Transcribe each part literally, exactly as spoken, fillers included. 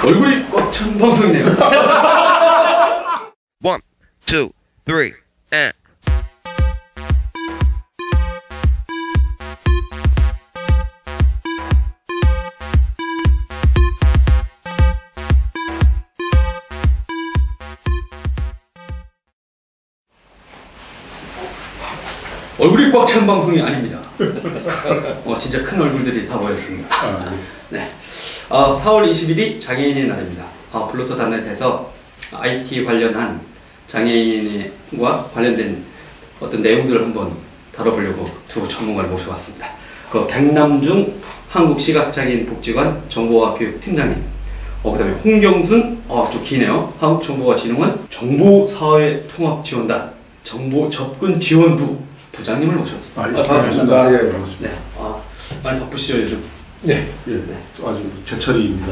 얼굴이 꽉 찬 방송이네요. One, two, three, and. 얼굴이 꽉 찬 방송이 아닙니다. 어, 진짜 큰 얼굴들이 다 모였습니다. 네. 어, 사월 이십일이 장애인의 날입니다. 어, 블루투스단넷에서 아이티 관련한 장애인과 관련된 어떤 내용들을 한번 다뤄보려고 두 전문가를 모셔왔습니다. 그 백남중 한국시각장애인복지관 정보와 교육팀장님, 어, 그 다음에 홍경순, 어, 좀 기네요. 한국정보화진흥원 정보사회통합지원단 정보접근지원부 부장님을 모셨습니다. 아, 예, 반갑습니다. 예, 반갑습니다. 네, 아, 많이 바쁘시죠 요즘? 네, 예, 네. 아주 제철입니다.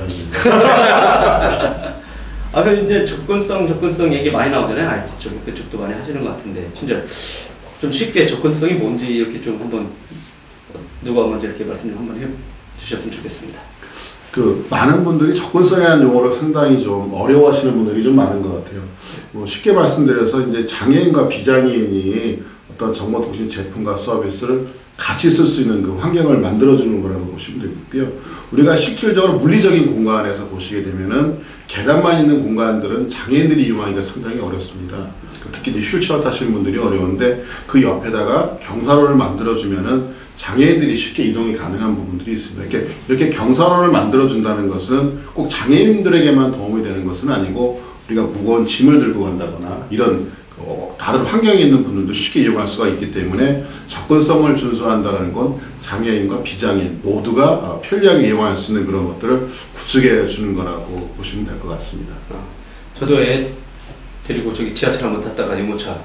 아, 그 이제 접근성, 접근성 얘기 많이 나오잖아요. 아이티 쪽, 그쪽도 많이 하시는 것 같은데, 진짜 좀 쉽게 접근성이 뭔지 이렇게 좀 한번 누가 먼저 이렇게 말씀 좀 한번 해주셨으면 좋겠습니다. 그 많은 분들이 접근성이라는 용어를 상당히 좀 어려워하시는 분들이 좀 많은 것 같아요. 뭐 쉽게 말씀드려서 이제 장애인과 비장애인이 어떤 정보통신 제품과 서비스를 같이 쓸 수 있는 그 환경을 만들어주는 거라고 보시면 되고요. 우리가 실질적으로 물리적인 공간에서 보시게 되면은 계단만 있는 공간들은 장애인들이 이용하기가 상당히 어렵습니다. 특히 휠체어 타시는 분들이 어려운데 그 옆에다가 경사로를 만들어주면은 장애인들이 쉽게 이동이 가능한 부분들이 있습니다. 이렇게, 이렇게 경사로를 만들어준다는 것은 꼭 장애인들에게만 도움이 되는 것은 아니고 우리가 무거운 짐을 들고 간다거나 이런 어, 다른 환경에 있는 분들도 쉽게 이용할 수가 있기 때문에 접근성을 준수한다는 건 장애인과 비장애인 모두가 어, 편리하게 이용할 수 있는 그런 것들을 구축해 주는 거라고 보시면 될 것 같습니다. 아, 저도 애 데리고 저기 지하철 한번 탔다가 유모차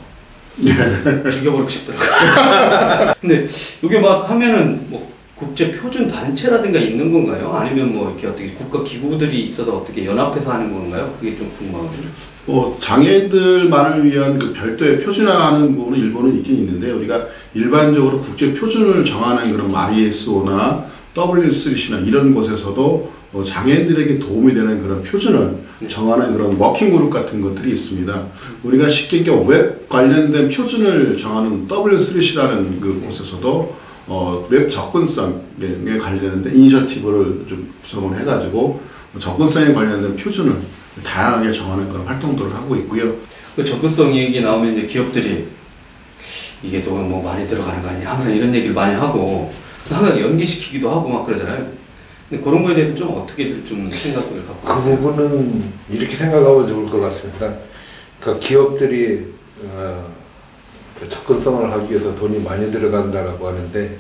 죽여버리고 싶더라고요. 근데 이게 막 하면은 뭐 국제 표준 단체라든가 있는 건가요? 아니면 뭐 이렇게 어떻게 국가 기구들이 있어서 어떻게 연합해서 하는 건가요? 그게 좀 궁금하거든요. 뭐 장애인들만을 위한 그 별도의 표준화하는 부분은 일본은 있긴 있는데 우리가 일반적으로 국제 표준을 정하는 그런 아이에스오나 더블유 쓰리씨나 이런 곳에서도 뭐 장애인들에게 도움이 되는 그런 표준을 정하는 그런 워킹 그룹 같은 것들이 있습니다. 우리가 쉽게 웹 관련된 표준을 정하는 더블유 쓰리씨라는 그 곳에서도 어, 웹 접근성에 관련된 이니셔티브를 좀 구성을 해가지고 접근성에 관련된 표준을 다양하게 정하는 그런 활동들을 하고 있고요. 그 접근성 얘기 나오면 이제 기업들이 이게 또 뭐 많이 들어가는 거 아니냐 항상 이런 얘기를 많이 하고 항상 연기시키기도 하고 막 그러잖아요. 근데 그런 거에 대해서 좀 어떻게들 좀 생각을 갖고 그 부분은 이렇게 생각하면 좋을 것 같습니다. 그 기업들이 어, 그 접근성을 하기 위해서 돈이 많이 들어간다라고 하는데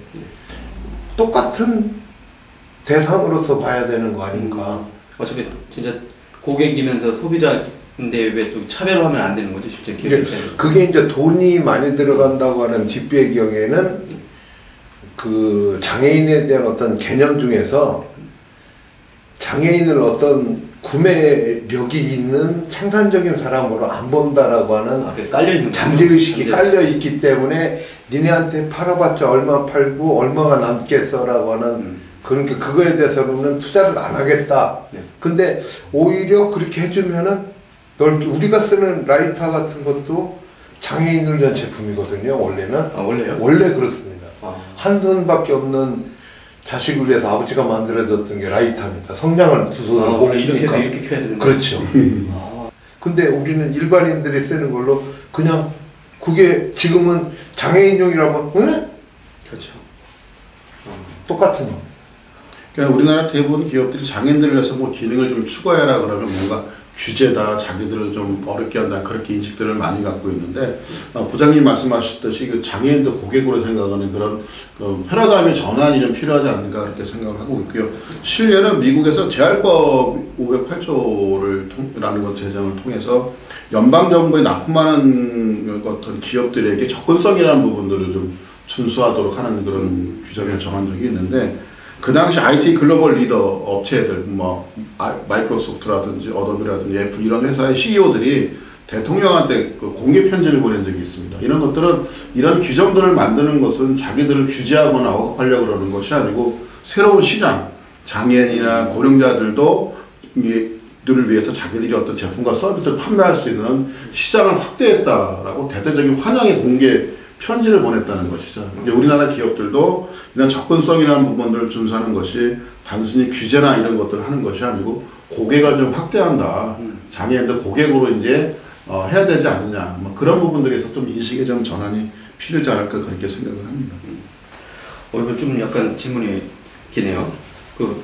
똑같은 대상으로서 봐야 되는 거 아닌가. 어차피 진짜 고객이면서 소비자인데 왜 또 차별을 하면 안 되는 거지 실제 기업 입장에서. 그게 이제 돈이 많이 들어간다고 하는 뒷배경에는 그 장애인에 대한 어떤 개념 중에서 장애인을 어떤 구매력이 있는 생산적인 사람으로 안 본다라고 하는 아, 깔려있는 잠재의식이 깔려있기 때문에 니네한테 팔아봤자 얼마 팔고 얼마가 남겠어라고 하는 음. 그러니까 그거에 대해서는 투자를 안 하겠다. 네. 근데 오히려 그렇게 해주면은 널 우리가 쓰는 라이터 같은 것도 장애인을 위한 제품이거든요. 원래는. 아, 원래요? 원래 그렇습니다. 아. 한 손밖에 없는 자식을 위해서 아버지가 만들어줬던 게 라이터입니다. 성냥을 두 손으로 아, 못 이렇게 키니까. 이렇게 켜야 되는 그렇죠. 아. 근데 우리는 일반인들이 쓰는 걸로 그냥 그게 지금은 장애인용이라면 응? 그렇죠. 똑같은 거. 그러니까 우리나라 대부분 기업들이 장애인들을 위해서 뭐 기능을 좀 추가해라 그러면 뭔가 규제다, 자기들을 좀 어렵게 한다 그렇게 인식들을 많이 갖고 있는데 어, 부장님 말씀하셨듯이 그 장애인도 고객으로 생각하는 그런 그 혈압감의 전환이 좀 필요하지 않을까 그렇게 생각을 하고 있고요. 실례는 미국에서 재활법 오백팔 조를 라는 것 제정을 통해서 연방정부에 납품하는 어떤 기업들에게 접근성이라는 부분들을 좀 준수하도록 하는 그런 규정을 정한 적이 있는데 그 당시 아이티 글로벌 리더 업체들, 뭐, 마이크로소프트라든지 어도비라든지 애플 이런 회사의 씨이오들이 대통령한테 그 공개 편지를 보낸 적이 있습니다. 이런 것들은, 이런 규정들을 만드는 것은 자기들을 규제하거나 억압하려고 그러는 것이 아니고 새로운 시장, 장애인이나 고령자들도 이게 들을 위해서 자기들이 어떤 제품과 서비스를 판매할 수 있는 시장을 확대했다라고 대대적인 환영의 공개 편지를 보냈다는 것이죠. 이제 우리나라 기업들도 이런 접근성이라는 부분들을 준수하는 것이 단순히 규제나 이런 것들을 하는 것이 아니고 고객을 좀 확대한다. 장애인들 고객으로 이제 어, 해야 되지 않느냐. 뭐 그런 부분들에서 좀 인식의 좀 전환이 필요하지 않을까 그렇게 생각을 합니다. 어, 이거 좀 약간 질문이 기네요. 그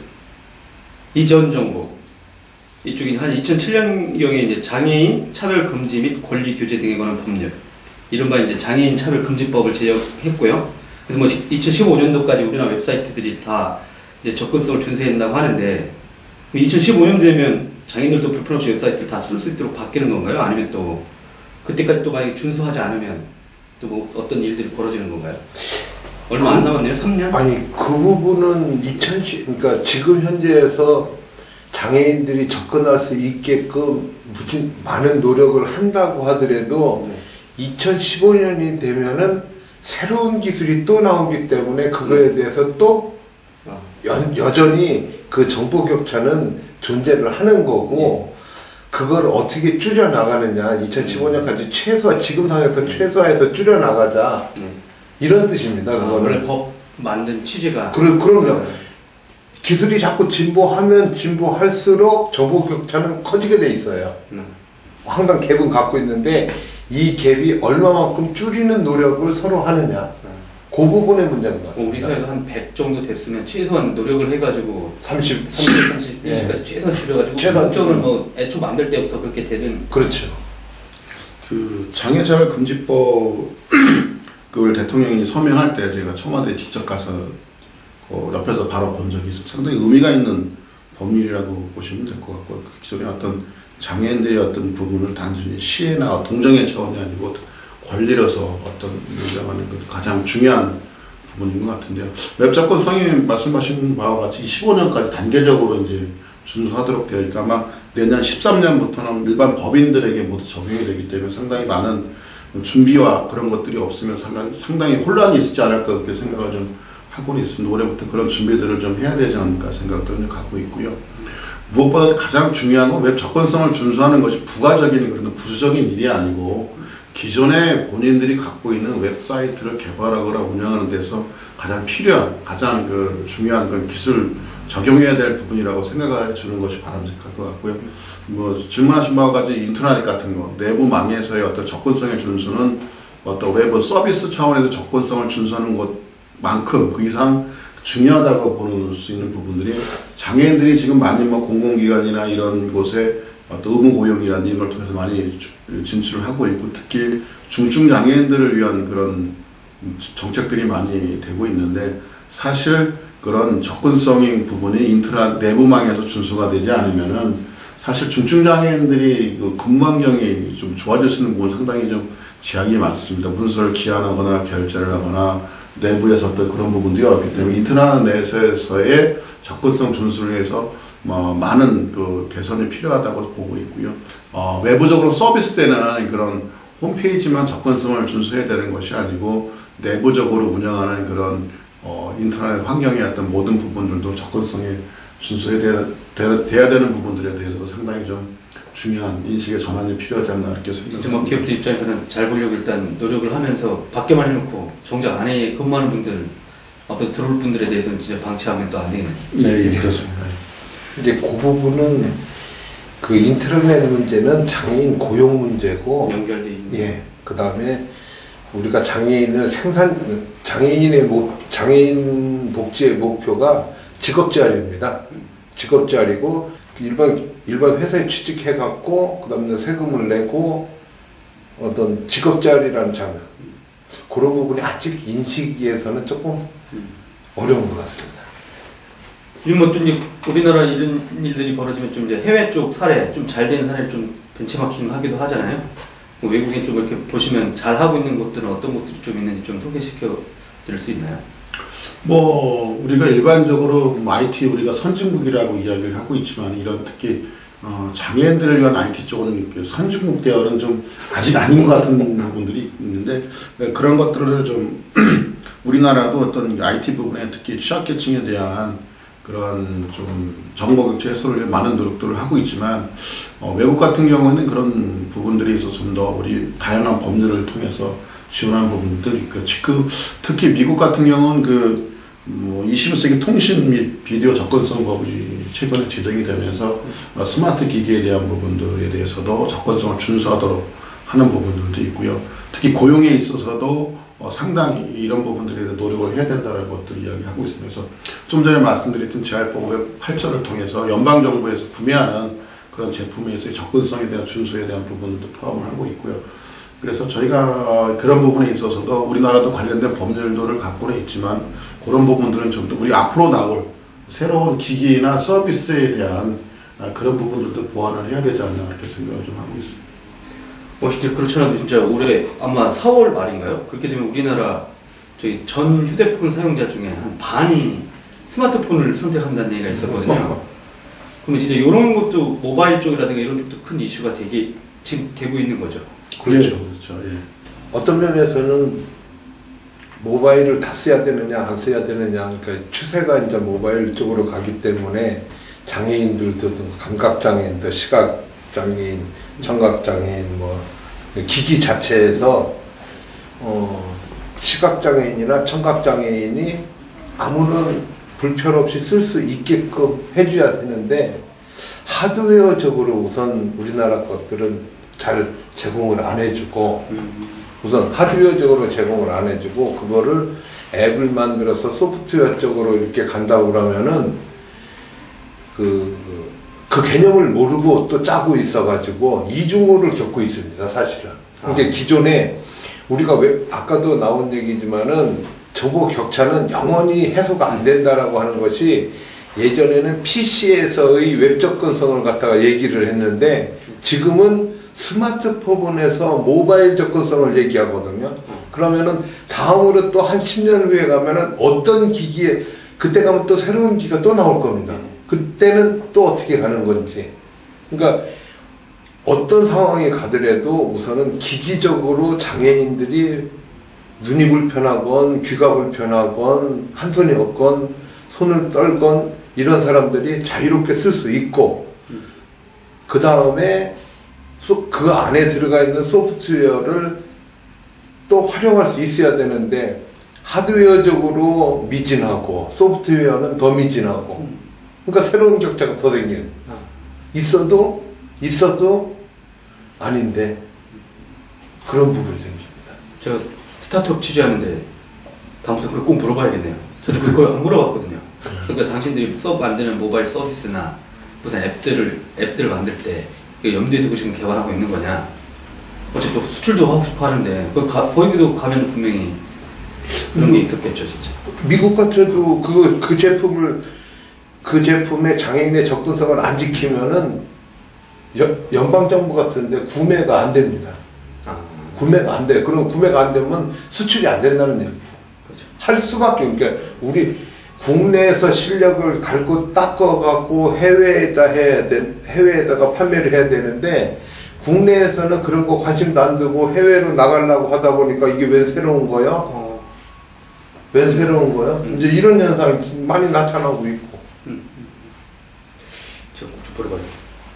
이전 정부 이쪽이 한 이천칠 년경에 이제 장애인 차별 금지 및 권리 규제 등에 관한 법률, 이른바 이제 장애인 차별 금지법을 제정했고요. 그래서 뭐 이천십오 년도까지 우리나라 웹사이트들이 다 이제 접근성을 준수한다고 하는데, 이천십오 년 되면 장애인들도 불편 없이 웹사이트를 다 쓸 수 있도록 바뀌는 건가요? 아니면 또 그때까지 또 만약에 준수하지 않으면 또 뭐 어떤 일들이 벌어지는 건가요? 얼마 안 남았네요. 삼 년? 아니 그 부분은 이천십 그러니까 지금 현재에서 장애인들이 접근할 수 있게끔 무슨 많은 노력을 한다고 하더라도 네. 이천십오 년이 되면은 새로운 기술이 또 나오기 때문에 그거에 대해서 또 아. 여, 여전히 그 정보 격차는 존재를 하는 거고 네. 그걸 어떻게 줄여 나가느냐 이천십오 년까지 최소화 지금 상황에서 최소화해서 줄여 나가자 네. 이런 뜻입니다. 아, 원래 법 만든 취지가 그러, 그럼요. 네. 기술이 자꾸 진보하면 진보할수록 정보 격차는 커지게 돼 있어요. 음. 항상 갭은 갖고 있는데 이 갭이 얼마만큼 줄이는 노력을 서로 하느냐. 음. 그 부분의 문제인 것 같아요. 우리 사회도 한 백 정도 됐으면 최소한 노력을 해가지고 삼십, 삼십, 삼십, 이십까지 예. 최소한 줄여가지고 최소한 목적을 뭐 애초 만들 때부터 그렇게 되는. 그렇죠. 그 장애차별 금지법 그걸 대통령이 서명할 때 제가 청와대에 직접 가서 어, 옆에서 바로 본 적이 있어요. 상당히 의미가 있는 법률이라고 보시면 될 것 같고, 그 기존의 어떤 장애인들의 어떤 부분을 단순히 시혜나 동정의 차원이 아니고 권리로서 어떤 인정하는 그 가장 중요한 부분인 것 같은데요. 웹 접근성이 말씀하신 바와 같이 십오 년까지 단계적으로 이제 준수하도록 되어 있고, 아마 내년 십삼 년부터는 일반 법인들에게 모두 적용이 되기 때문에 상당히 많은 준비와 그런 것들이 없으면 상당히, 상당히 혼란이 있지 않을까 그렇게 생각을 좀 하고는 있습니다. 올해부터 그런 준비들을 좀 해야 되지 않을까 생각들을 갖고 있고요. 무엇보다 가장 중요한 건 웹 접근성을 준수하는 것이 부가적인 그런 부수적인 일이 아니고 기존에 본인들이 갖고 있는 웹사이트를 개발하거나 운영하는 데서 가장 필요한, 가장 그 중요한 그 기술 적용해야 될 부분이라고 생각을 주는 것이 바람직할 것 같고요. 뭐 질문하신 바와 같이 인터넷 같은 거, 내부망에서의 어떤 접근성의 준수는 어떤 외부 서비스 차원에서 접근성을 준수하는 것만큼 그 이상 중요하다고 보는 수 있는 부분들이 장애인들이 지금 많이 뭐 공공기관이나 이런 곳에 어떤 의무고용이라는 이런 걸 통해서 많이 진출을 하고 있고, 특히 중증 장애인들을 위한 그런 정책들이 많이 되고 있는데, 사실 그런 접근성인 부분이 인터넷 내부망에서 준수가 되지 않으면은 사실 중증 장애인들이 그 근무 환경이 좀 좋아질 수 있는 부분 상당히 좀 제약이 많습니다. 문서를 기한하거나 결제를 하거나 내부에서 어떤 그런 부분들이 없기 때문에 인터넷에서의 접근성 준수를 위해서 뭐 많은 그 개선이 필요하다고 보고 있고요. 어, 외부적으로 서비스 때는 그런 홈페이지만 접근성을 준수해야 되는 것이 아니고 내부적으로 운영하는 그런 어, 인터넷 환경의 어떤 모든 부분들도 접근성에 준수해야 되, 돼야 되는 부분들에 대해서도 상당히 좀 중요한 인식의 전환이 필요하지 않나 이렇게 생각합니다. 뭐 기업들 입장에서는 잘 보려고 일단 노력을 하면서 밖에만 해놓고 정작 안에 근무하는 분들 앞으로 들어올 분들에 대해서는 진짜 방치하면 또 안 되겠네요. 네, 예, 그렇습니다. 이제 그 부분은 그 인트라넷 문제는 장애인 고용 문제고 연결돼 있는. 예. 그 다음에 우리가 장애인을 생산 장애인의 목 장애인 복지의 목표가 직업재활입니다. 직업재활이고 일반 일반 회사에 취직해 갖고 그다음에 세금을 내고 어떤 직업재활이라는 장면 그런 부분이 아직 인식에서는 조금 어려운 것 같습니다. 요즘 뭐 또 이제 우리나라 이런 일들이 벌어지면 좀 이제 해외 쪽 사례, 좀 잘 되는 사례를 좀 벤치마킹 하기도 하잖아요. 뭐 외국인 좀 이렇게 보시면 잘 하고 있는 것들은 어떤 것들이 좀 있는지 좀 소개시켜 드릴 수 있나요? 뭐 우리가 일반적으로 아이티 우리가 선진국이라고 이야기를 하고 있지만 이런 특히 어, 장애인들을 위한 아이티 쪽은 선진국 대열은 좀 아직 아닌 것 같은 부분들이 있는데 그런 것들을 좀 우리나라도 어떤 아이티 부분에 특히 취약계층에 대한 그런 좀 정보 격차 해소를 위해 많은 노력들을 하고 있지만 어, 외국 같은 경우는 그런 부분들이 있어서 좀 더 우리 다양한 법률을 통해서 지원하는 부분들이 있고 그, 특히 미국 같은 경우는 그 뭐 이십일 세기 통신 및 비디오 접근성 법이 최근에 제정이 되면서 어, 스마트 기기에 대한 부분들에 대해서도 접근성을 준수하도록 하는 부분들도 있고요. 특히 고용에 있어서도 어, 상당히 이런 부분들에 대해 노력을 해야 된다는 것들을 이야기하고 있습니다. 그래서 좀 전에 말씀드렸던 지알법 오백팔 조를 통해서 연방정부에서 구매하는 그런 제품에서의 접근성에 대한 준수에 대한 부분도 포함을 하고 있고요. 그래서 저희가 그런 부분에 있어서도 우리나라도 관련된 법률들을 갖고는 있지만 그런 부분들은 좀 더 우리 앞으로 나올 새로운 기기나 서비스에 대한 그런 부분들도 보완을 해야 되지 않나 이렇게 생각을 좀 하고 있습니다. 뭐 진짜 그렇잖아도 진짜 올해 아마 사월 말인가요? 그렇게 되면 우리나라 저희 전 휴대폰 사용자 중에 한 반이 스마트폰을 선택한다는 얘기가 있었거든요. 그러면 진짜 이런 것도 모바일 쪽이라든가 이런 쪽도 큰 이슈가 되게 지금 되고 있는 거죠. 그렇죠, 그렇죠. 예. 어떤 면에서는 모바일을 다 써야 되느냐 안 써야 되느냐, 그러니까 추세가 이제 모바일 쪽으로 가기 때문에 장애인들도 감각장애인들, 시각장애인, 청각장애인, 뭐 기기 자체에서 어, 시각장애인이나 청각장애인이 아무런 불편 없이 쓸 수 있게끔 해줘야 되는데 하드웨어적으로 우선 우리나라 것들은 잘 제공을 안 해주고 우선 하드웨어적으로 제공을 안 해주고 그거를 앱을 만들어서 소프트웨어 쪽으로 이렇게 간다고 그러면은 그, 그, 그 개념을 모르고 또 짜고 있어가지고 이중호를 겪고 있습니다, 사실은. 이게 기존에 우리가 왜, 아까도 나온 얘기지만은 정보 격차는 영원히 해소가 안 된다라고 하는 것이 예전에는 피시에서의 웹 접근성을 갖다가 얘기를 했는데 지금은 스마트폰에서 모바일 접근성을 얘기하거든요. 그러면은 다음으로 또 한 십 년 후에 가면은 어떤 기기에 그때 가면 또 새로운 기기가 또 나올 겁니다. 그때는 또 어떻게 가는 건지. 그러니까 어떤 상황에 가더라도 우선은 기기적으로 장애인들이 눈이 불편하건 귀가 불편하건 한 손이 없건 손을 떨건 이런 사람들이 자유롭게 쓸 수 있고 그 다음에 그 안에 들어가 있는 소프트웨어를 또 활용할 수 있어야 되는데 하드웨어적으로 미진하고 소프트웨어는 더 미진하고 그러니까 새로운 격차가 더 생기는 있어도 있어도 아닌데 그런 부분이 생깁니다. 제가 스타트업 취재하는데 다음부터 그걸 꼭 물어봐야겠네요. 저도 그걸 안 물어봤거든요. 그러니까 당신들이 수업 만드는 모바일 서비스나 무슨 앱들을 앱들을 만들 때 염두에 두고 지금 개발하고 있는 거냐? 어차피 또 수출도 하고 싶어 하는데 그 가, 거기도 가면 분명히 그런 게 있었겠죠, 진짜. 미국 같아도 그, 그 제품을 그 제품의 장애인의 접근성을 안 지키면은 여, 연방정부 같은데 구매가 안 됩니다. 아. 구매가 안 돼. 그럼 구매가 안 되면 수출이 안 된다는 얘기예요. 그렇죠. 할 수밖에. 그러니까 우리 국내에서 실력을 갈고 닦아갖고 해외에다 해야 돼, 해외에다가 판매를 해야 되는데 국내에서는 그런 거 관심도 안 두고 해외로 나가려고 하다 보니까 이게 왜 새로운 거야? 어. 왜 새로운 거야? 음. 이제 이런 현상이 많이 나타나고 있고. 음. 저, 저 버려봐요.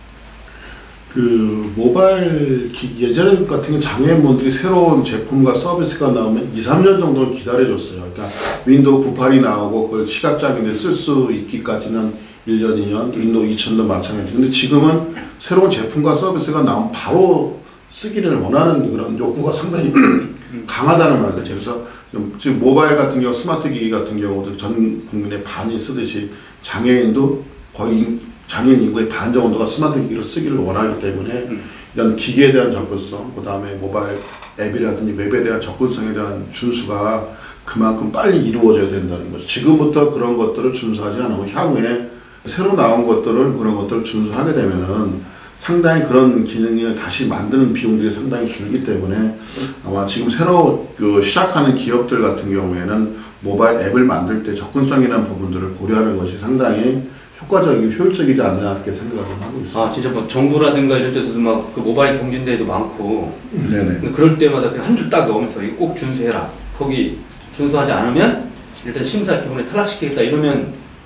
그 모바일 기기 예전 같은 경 장애인분들이 새로운 제품과 서비스가 나오면 이, 삼 년 정도는 기다려줬어요. 그러니까 윈도우 구십팔이 나오고 그걸 시각장애인들이 쓸 수 있기까지는 일 년, 이 년, 윈도우 이천도 마찬가지. 근데 지금은 새로운 제품과 서비스가 나오면 바로 쓰기를 원하는 그런 욕구가 상당히 강하다는 말이죠. 그래서 지금 모바일 같은 경우, 스마트 기기 같은 경우도 전 국민의 반이 쓰듯이 장애인도 거의 장애인 인구의 반 정도가 스마트 기기를 쓰기를 원하기 때문에 음. 이런 기기에 대한 접근성, 그 다음에 모바일 앱이라든지 웹에 대한 접근성에 대한 준수가 그만큼 빨리 이루어져야 된다는 거죠. 지금부터 그런 것들을 준수하지 않으면 향후에 새로 나온 것들을 그런 것들을 준수하게 되면은 상당히 그런 기능을 다시 만드는 비용들이 상당히 줄기 때문에 아마 지금 새로 그 시작하는 기업들 같은 경우에는 모바일 앱을 만들 때 접근성이라는 부분들을 고려하는 것이 상당히 효과적이고 효율적이지 않나 이렇게 생각을 하고 있습니다. 아 진짜 뭐 정부라든가 이런 데도 막 그 모바일 경진대회도 많고 네네. 그럴 때마다 그냥 한 줄 딱 넣으면서 이거 꼭 준수해라. 거기 준수하지 않으면 일단 심사 기본에 탈락시키겠다 이러면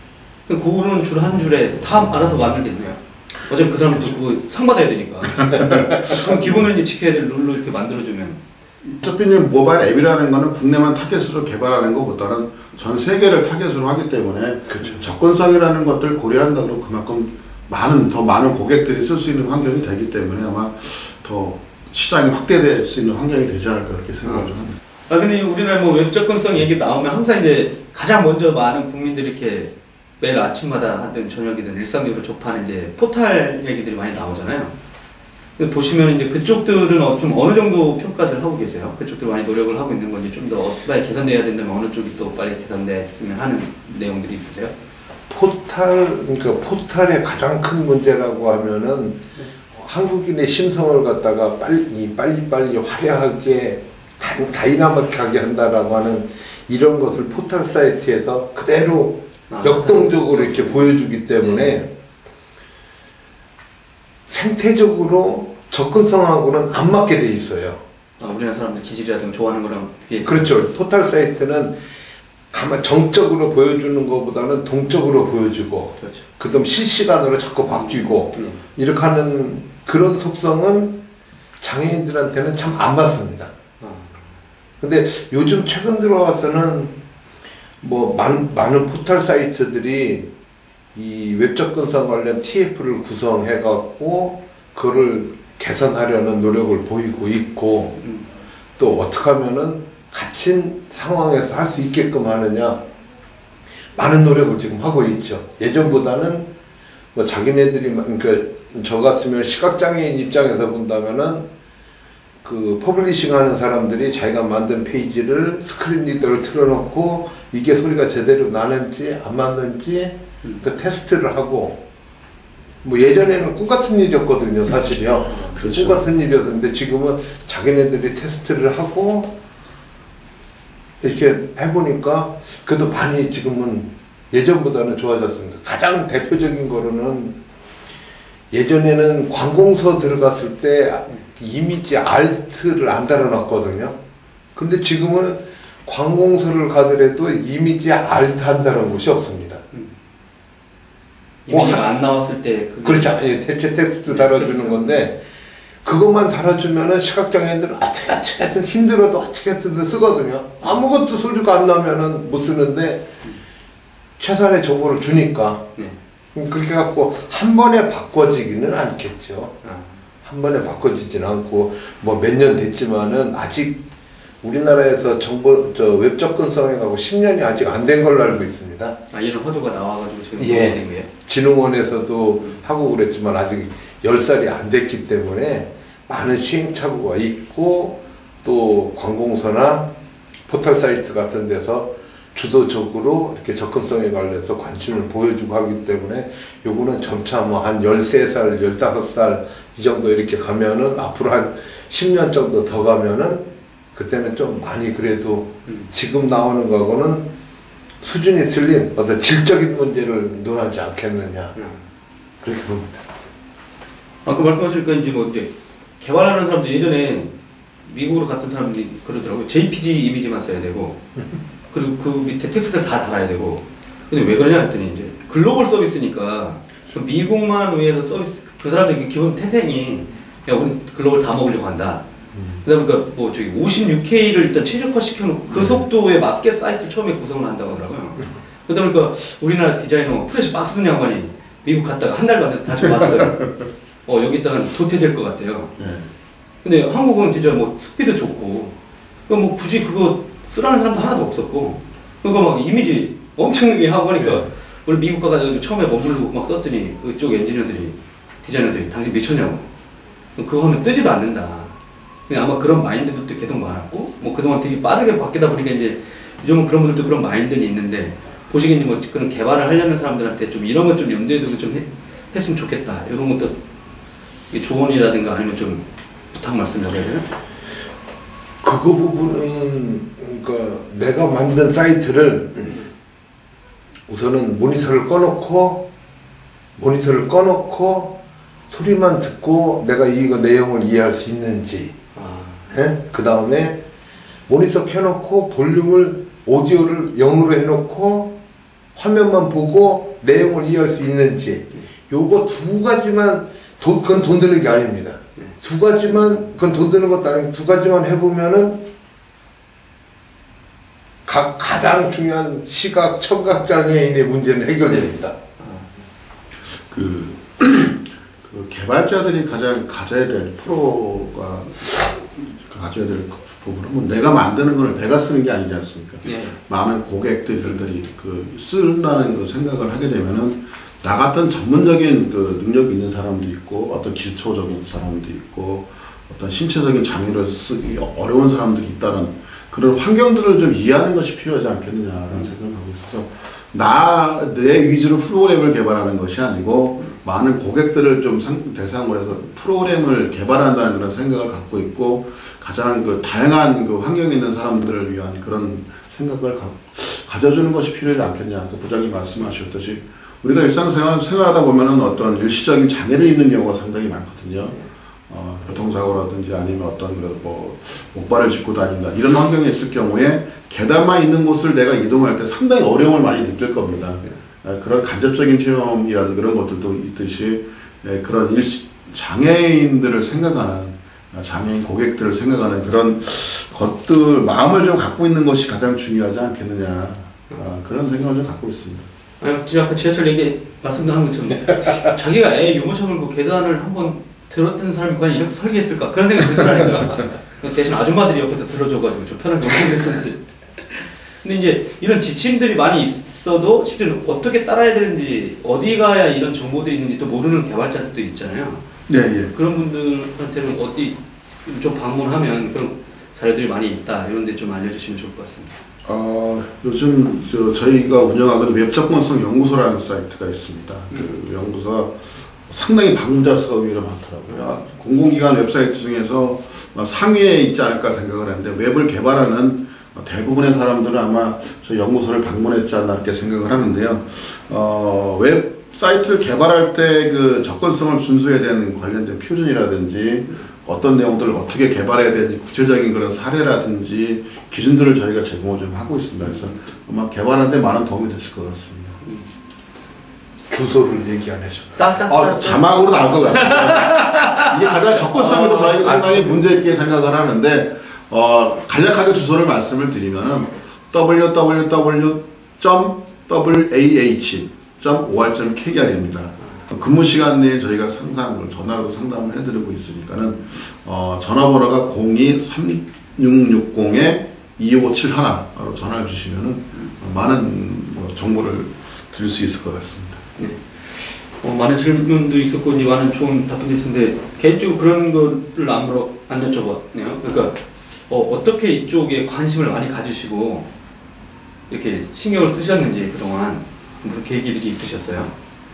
그거는 줄 한 줄에 다 알아서 만들겠네요. 어차피 그 사람도 그거 상 받아야 되니까. 그럼 기본을 이제 지켜야 될 룰로 이렇게 만들어주면. 어차피 이제 모바일 앱이라는 거는 국내만 타겟으로 개발하는 것보다는 전 세계를 타겟으로 하기 때문에 그렇죠. 접근성이라는 것들 고려한다 그러면 그만큼 많은 더 많은 고객들이 쓸 수 있는 환경이 되기 때문에 아마 더 시장이 확대될 수 있는 환경이 되지 않을까 그렇게 생각을 좀 합니다. 아 근데 우리나라 뭐 웹 접근성 얘기 나오면 항상 이제 가장 먼저 많은 국민들이 이렇게 매일 아침마다 하든 저녁이든 일상적으로 접하는 이제 포탈 얘기들이 많이 나오잖아요. 근데 보시면 이제 그쪽들은 어, 좀 어느 정도 평가를 하고 계세요? 그쪽들 많이 노력을 하고 있는 건지 좀 더 빨리 개선돼야 된다면 어느 쪽이 또 빨리 개선됐으면 하는 내용들이 있으세요? 포탈, 그러니까 포탈의 가장 큰 문제라고 하면은 한국인의 심성을 갖다가 빨리, 빨리, 빨리 화려하게 다- 다이나믹하게 한다라고 하는 이런 것을 포탈 사이트에서 그대로 아, 역동적으로 이렇게 보여주기 때문에 생태적으로 접근성하고는 안 맞게 돼 있어요. 아, 우리나라 사람들 기질이라든가 좋아하는 거랑 비해서. 그렇죠. 포탈 사이트는 가만 정적으로 보여주는 것보다는 동적으로 보여주고, 그렇죠. 그다음 실시간으로 자꾸 바뀌고 음. 이렇게 하는 그런 속성은 장애인들한테는 참 안 맞습니다. 아. 근데 요즘 최근 들어와서는 뭐 많, 많은 포털 사이트들이 이 웹 접근성 관련 티에프를 구성해 갖고 그거를 개선하려는 노력을 보이고 있고, 음. 또 어떻게 하면은 갇힌 상황에서 할 수 있게끔 하느냐, 많은 노력을 지금 하고 있죠. 예전보다는 뭐 자기네들이, 그러니까 저 같으면 시각장애인 입장에서 본다면은 그 퍼블리싱 하는 사람들이 자기가 만든 페이지를 스크린 리더를 틀어놓고 이게 소리가 제대로 나는지 안 맞는지 그 테스트를 하고, 뭐 예전에는 꿈같은 일이었거든요, 사실이요. 그렇죠. 꿈같은 일이었는데 지금은 자기네들이 테스트를 하고 이렇게 해보니까 그래도 많이 지금은 예전보다는 좋아졌습니다. 가장 대표적인 거로는 예전에는 관공서 들어갔을 때 이미지 알트를 안 달아놨거든요. 근데 지금은 관공서를 가더라도 이미지 알트 한다는 곳이 없습니다. 이미지가 뭐, 안 나왔을 때 그게- 그렇지 않아요. 대체 텍스트 달아주는 건데 그것만 달아주면은 시각장애인들은 어떻게 어떻게 힘들어도 어떻게 어떻게 쓰거든요. 아무것도 소리가 안 나면은 못 쓰는데 최선의 정보를 주니까 네. 그렇게 갖고 한 번에 바꿔지기는 않겠죠. 아. 한 번에 바꿔지진 않고 뭐 몇 년 됐지만은 아직 우리나라에서 정보 저 웹 접근성에 가고 십 년이 아직 안 된 걸로 알고 있습니다. 아, 이런 화두가 나와가지고 지금 예. 된 거예요? 진흥원에서도 하고 그랬지만 아직 열 살이 안 됐기 때문에 많은 시행착오가 있고, 또 관공서나 포털 사이트 같은 데서 주도적으로 이렇게 접근성에 관련해서 관심을 보여주고 하기 때문에 요거는 점차 뭐 한 열세 살, 열다섯 살 이 정도 이렇게 가면은 앞으로 한 십 년 정도 더 가면은 그때는 좀 많이 그래도 음. 지금 나오는 거하고는 수준이 틀린 어떤 질적인 문제를 논하지 않겠느냐, 음. 그렇게 봅니다. 아까 말씀하시니까 이제 뭐 이제 개발하는 사람도 예전에 미국으로 갔던 사람들이 그러더라고요. 제이피지 이미지만 써야 되고 그리고 그 밑에 텍스트를 다 달아야 되고. 근데 왜 그러냐 했더니 이제 글로벌 서비스니까 그 미국만 위해서 서비스 그 사람들 기본 태생이 야 우리 글로벌 다 먹으려고 한다. 그러다 보니까 뭐 저기 오십육 케이를 일단 최적화 시켜놓고 그 속도에 맞게 사이트 처음에 구성을 한다고 하더라고요. 그러다 보니까 우리나라 디자이너 프레시 박스분 양반이 미국 갔다가 한 달 만에 다 좋았어요. 어 여기다가 도태될 것 같아요. 네. 근데 한국은 진짜 뭐 스피드 좋고, 그 뭐 굳이 그거 쓰라는 사람도 하나도 없었고, 그거 막 이미지 엄청나게 하고 하니까, 네. 원래 미국 가가지고 처음에 머물고 막 썼더니, 그쪽 엔지니어들이, 디자이너들이, 당신 미쳤냐고. 그거 하면 뜨지도 않는다. 그냥 아마 그런 마인드도 계속 많았고, 뭐 그동안 되게 빠르게 바뀌다 보니까 이제, 요즘은 그런 분들도 그런 마인드는 있는데, 보시기에는 뭐 그런 개발을 하려는 사람들한테 좀 이런 것 좀 염두에 두고 좀 해, 했으면 좋겠다. 이런 것도 조언이라든가 아니면 좀 부탁 말씀이라고 해야 되나? 그거 부분은 그러니까 내가 만든 사이트를 우선은 모니터를 꺼놓고 모니터를 꺼놓고 소리만 듣고 내가 이거 내용을 이해할 수 있는지, 아, 예? 그 다음에 모니터 켜놓고 볼륨을 오디오를 영으로 해놓고 화면만 보고 내용을 이해할 수 있는지 요거 두 가지만 돈, 그건 돈 드는 게 아닙니다. 두 가지만 그건 돈 드는 것도 아니고 두 가지만 해보면은 가, 가장 중요한 시각 청각 장애인의 문제는 해결됩니다. 그, 그 개발자들이 가장 가져야 될 프로가 가져야 될 부분은 내가 만드는 걸 내가 쓰는 게 아니지 않습니까? 예. 많은 고객들이 그 쓴다는 그 생각을 하게 되면은 나 같은 전문적인 그 능력 있는 사람도 있고 어떤 기초적인 사람도 있고 어떤 신체적인 장애를 쓰기 어려운 사람들이 있다는 그런 환경들을 좀 이해하는 것이 필요하지 않겠느냐라는 생각을 하고 있어서 나 내 위주로 프로그램을 개발하는 것이 아니고 많은 고객들을 좀 상, 대상으로 해서 프로그램을 개발한다는 그런 생각을 갖고 있고 가장 그 다양한 그 환경에 있는 사람들을 위한 그런 생각을 가, 가져주는 것이 필요하지 않겠냐. 그 부장님 말씀하셨듯이 우리가 일상생활 생활하다 보면은 어떤 일시적인 장애를 입는 경우가 상당히 많거든요. 어, 교통사고라든지 아니면 어떤 그 뭐 목발을 짚고 다닌다 이런 환경에 있을 경우에 계단만 있는 곳을 내가 이동할 때 상당히 어려움을 많이 느낄 겁니다. 예, 그런 간접적인 체험이라든 그런 것들도 있듯이 예, 그런 일시, 장애인들을 생각하는 장애인 고객들을 생각하는 그런 것들 마음을 좀 갖고 있는 것이 가장 중요하지 않겠느냐 어, 그런 생각을 좀 갖고 있습니다. 아니, 제가 아까 지하철 얘기 말씀드린 것처럼 자기가 애 유모차 몰고 계단을 한번 들었던 사람이 과연 이렇게 설계했을까 그런 생각이 들더라니까. 대신 아줌마들이 옆에서 들어줘가지고 좀 편하게 모르겠었는데. 근데 이제 이런 지침들이 많이 있어도 실제로 어떻게 따라야 되는지 어디 가야 이런 정보들이 있는지 또 모르는 개발자들도 있잖아요. 네, 예. 그런 분들한테는 어디 좀 방문하면 그런 자료들이 많이 있다 이런 데 좀 알려주시면 좋을 것 같습니다. 어, 요즘 저 저희가 운영하는 웹접근성 연구소라는 사이트가 있습니다. 음. 그 연구소가 상당히 방문자 수가 오히려 많더라고요. 공공기관 웹사이트 중에서 상위에 있지 않을까 생각을 했는데 웹을 개발하는 대부분의 사람들은 아마 저 연구소를 방문했지 않나 이렇게 생각을 하는데요. 어, 웹사이트를 개발할 때 그 접근성을 준수해야 되는 관련된 표준이라든지 어떤 내용들을 어떻게 개발해야 되는지 구체적인 그런 사례라든지 기준들을 저희가 제공을 좀 하고 있습니다. 그래서 아마 개발하는 데 많은 도움이 되실 것 같습니다. 주소를 얘기 안 해줘. 아, 자막으로 나올 것 같습니다. 이게 가장 접근성에서 저희가 상당히 문제있게 생각을 하는데 어, 간략하게 주소를 말씀을 드리면은 더블유 더블유 더블유 점 에이에이치 점 오알 점 케이알입니다. 근무 시간 내에 저희가 상담을 전화로도 상담을 해드리고 있으니까는 어, 전화번호가 공이 삼육육공 이오칠일로 전화를 주시면은 많은 뭐 정보를 드릴 수 있을 것 같습니다. 네. 어, 많은 질문도 있었고 이제 많은 좋은 답변도 있었는데 개인적으로 그런 거를 안, 물어, 안 여쭤봤네요. 그러니까 어, 어떻게 이쪽에 관심을 많이 가지시고 이렇게 신경을 쓰셨는지 그동안 무슨 계기들이 있으셨어요?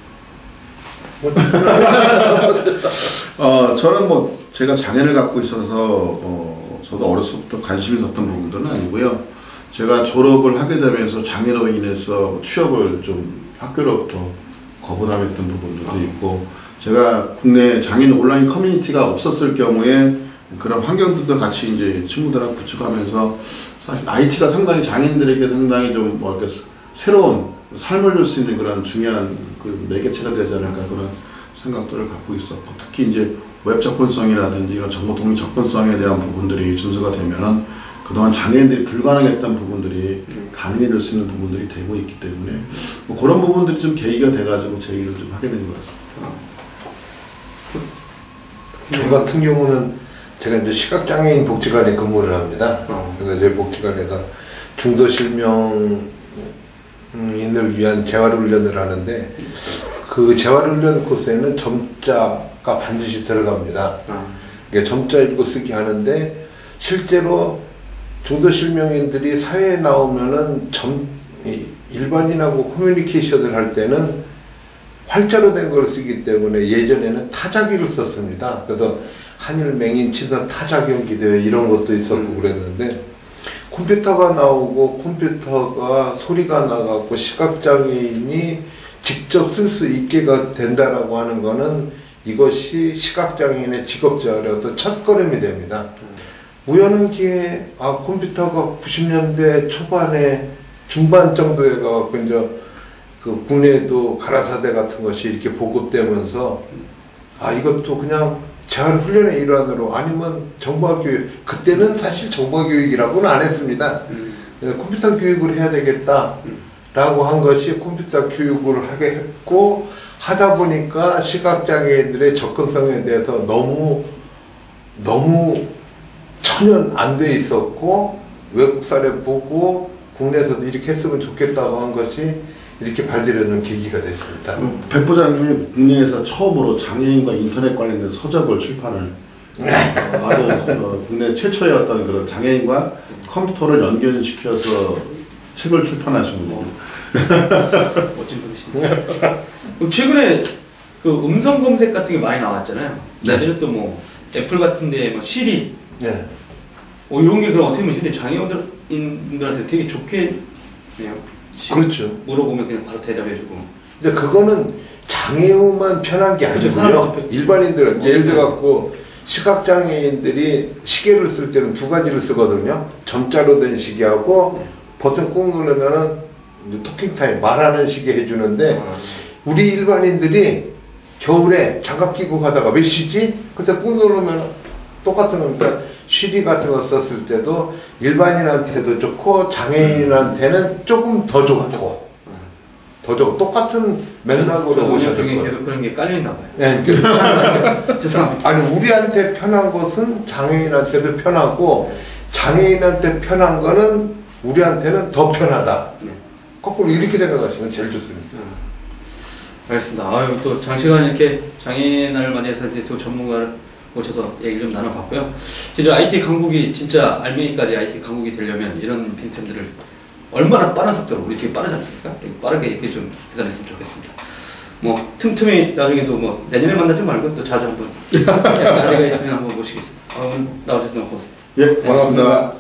어, 저는 뭐 제가 장애를 갖고 있어서 어, 저도 어려서부터 관심이 있었던 부분들은 아니고요. 제가 졸업을 하게 되면서 장애로 인해서 취업을 좀 학교로부터 거부당했던 부분들도 있고 제가 국내 장애인 온라인 커뮤니티가 없었을 경우에 그런 환경들도 같이 이제 친구들하고 구축하면서 사실 아이티가 상당히 장애인들에게 상당히 좀 뭐 이렇게 새로운 삶을 줄 수 있는 그런 중요한 그 매개체가 되지 않을까 그런 생각들을 갖고 있었고 특히 이제 웹 접근성이라든지 이런 정보 통신 접근성에 대한 부분들이 준수가 되면은 그동안 장애인들이 불가능했던 부분들이 가능이 될 수 있는 부분들이 되고 있기 때문에 뭐 그런 부분들이 좀 계기가 돼가지고 제 일을 좀 하게 된 것 같습니다. 저 같은 경우는 제가 이제 시각장애인 복지관에 근무를 합니다. 어. 그래서 저희 복지관에서 중도실명인을 위한 재활훈련을 하는데 그 재활훈련 코스에는 점자가 반드시 들어갑니다. 아. 그러니까 점자 읽고 쓰기 하는데 실제로 중도실명인들이 사회에 나오면은 점, 일반인하고 커뮤니케이션을 할 때는 활자로 된 걸 쓰기 때문에 예전에는 타자기를 썼습니다. 그래서 한일 맹인 친선 타자 경기 대회 이런 것도 있었고 그랬는데 컴퓨터가 나오고 컴퓨터가 소리가 나가고 시각장애인이 직접 쓸 수 있게가 된다라고 하는 거는 이것이 시각장애인의 직업재활의 어떤 첫걸음이 됩니다. 우연한 기회에 아 컴퓨터가 구십 년대 초반에 중반 정도에 가갖고 이제 그 국내에도 가라사대 같은 것이 이렇게 보급되면서 아 이것도 그냥 재활 훈련의 일환으로 아니면 정보화 교육 그때는 사실 정보화 교육이라고는 안 했습니다. 음. 컴퓨터 교육을 해야 되겠다라고 한 것이 컴퓨터 교육을 하게 했고 하다 보니까 시각장애인들의 접근성에 대해서 너무 너무 전혀 안 돼 있었고 외국 사례 보고 국내에서도 이렇게 했으면 좋겠다고 한 것이 이렇게 발전하는 계기가 됐습니다. 백 부장님이 국내에서 처음으로 장애인과 인터넷 관련된 서적을 출판을 어, 아주 어, 국내 최초의 어떤 그런 장애인과 컴퓨터를 연결시켜서 책을 출판하신 분입니다. 멋진 분이시네요. 그럼 최근에 그 음성 검색 같은 게 많이 나왔잖아요. 네. 예전에 또 뭐 애플 같은데 뭐 시리, 네. 어, 이런 게 그럼 어떻게 보면 근데 장애인들한테 되게 좋겠네요. 그렇죠. 물어보면 그냥 바로 대답해주고. 근데 그거는 장애우만 편한 게 그렇죠. 아니고요. 사람한테 편- 일반인들은 어, 예를 들어 네. 갖고 시각장애인들이 시계를 쓸 때는 두 가지를 쓰거든요. 점자로 된 시계하고 버튼 꾹 누르면은 이제 토킹 타임 말하는 시계 해주는데 아, 우리 일반인들이 겨울에 장갑 끼고 가다가 몇 시지? 그때 꾹 누르면 똑같은 겁니다. 쉬리 같은 거 썼을 때도 일반인한테도 좋고 장애인한테는 조금 더 좋고 더 좋고 똑같은 맥락으로 저 오년 오셔야 중에 될 거예요. 계속 그런 게 깔려있나 봐요. 네, 그러니까 죄송합니다. 아니 우리한테 편한 것은 장애인한테도 편하고 장애인한테 편한 거는 우리한테는 더 편하다. 네. 거꾸로 이렇게 생각하시면 제일 좋습니다. 알겠습니다. 아유, 또 장시간 이렇게 장애인을 맞이해서 이제 또 전문가를 모셔서 얘기를 좀 나눠봤고요. 진짜 아이티 강국이 진짜 알맹이까지 아이티 강국이 되려면 이런 빈틈들을 얼마나 빠른 속도로 우리 되게 빠르지 않습니까? 되게 빠르게 이렇게 좀 개선했으면 좋겠습니다. 뭐 틈틈이 나중에도 뭐 내년에 만나지 말고 또 자주 한번 자리가 있으면 한번 모시겠습니다. 아, 오늘 나와주셔서 너무 고맙습니다. 예, 고맙습니다.